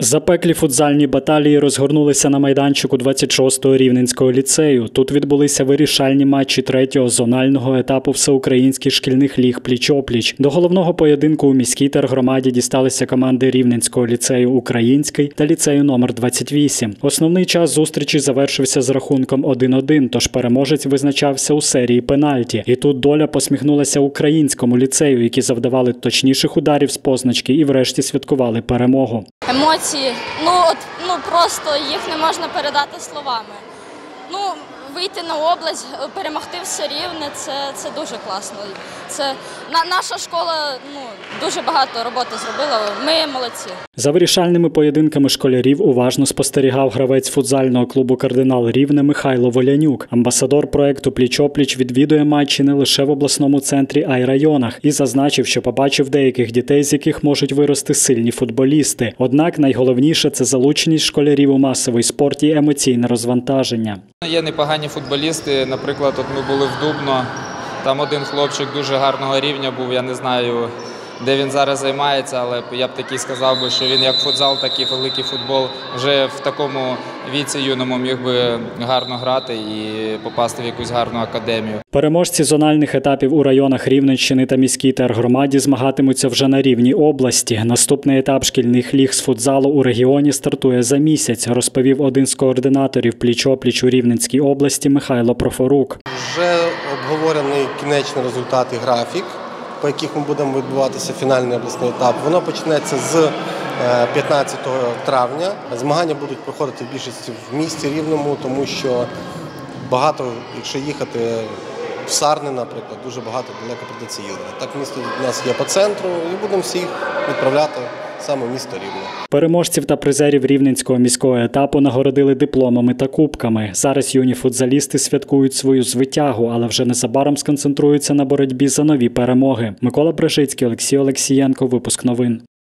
Запеклі футзальні баталії розгорнулися на майданчику 26-го Рівненського ліцею. Тут відбулися вирішальні матчі 3-го зонального етапу всеукраїнських шкільних ліг пліч-опліч. До головного поєдинку у міській тергромаді дісталися команди Рівненського ліцею «Український» та ліцею номер 28. Основний час зустрічі завершився з рахунком 1-1, тож переможець визначався у серії пенальті. І тут доля посміхнулася Українському ліцею, які завдавали точніших ударів з позначки і врешті святкували перемогу. Емоції, просто їх не можна передати словами. Вийти на область, перемогти все Рівне – це дуже класно. Наша школа дуже багато роботи зробила, ми молодці. За вирішальними поєдинками школярів уважно спостерігав гравець футзального клубу «Кардинал Рівне» Михайло Волянюк. Амбасадор проєкту «Пліч-опліч» відвідує матчі не лише в обласному центрі, а й районах. І зазначив, що побачив деяких дітей, з яких можуть вирости сильні футболісти. Однак найголовніше – це залученість школярів у масовий спорт і емоційне розвантаження. Є непогані футболісти, наприклад, ми були в Дубно, там один хлопчик дуже гарного рівня був, я не знаю, де він зараз займається, але я б такий сказав, що він як футзал, так і великий футбол вже в такому віці юному міг би гарно грати і попасти в якусь гарну академію. Переможці зональних етапів у районах Рівненщини та міській тергромаді змагатимуться вже на рівні області. Наступний етап шкільних ліг з футзалу у регіоні стартує за місяць, розповів один з координаторів пліч-опліч у Рівненській області Михайло Профорук. Вже обговорений кінечний результат і графік, по яких ми будемо відбуватися фінальний обласний етап. Воно почнеться з 15 травня. Змагання будуть проходити в більшості в місті Рівному, тому що багато, якщо їхати в Сарни, наприклад, дуже багато далеко прийдеться їздити. Так місто у нас є по центру і будемо всіх відправляти саме в місто Рівне. Переможців та призерів Рівненського міського етапу нагородили дипломами та кубками. Зараз юні футзалісти святкують свою звитягу, але вже незабаром сконцентруються на боротьбі за нові перемоги. Микола Брежицький, Олексій Олексієнко. Випуск новин.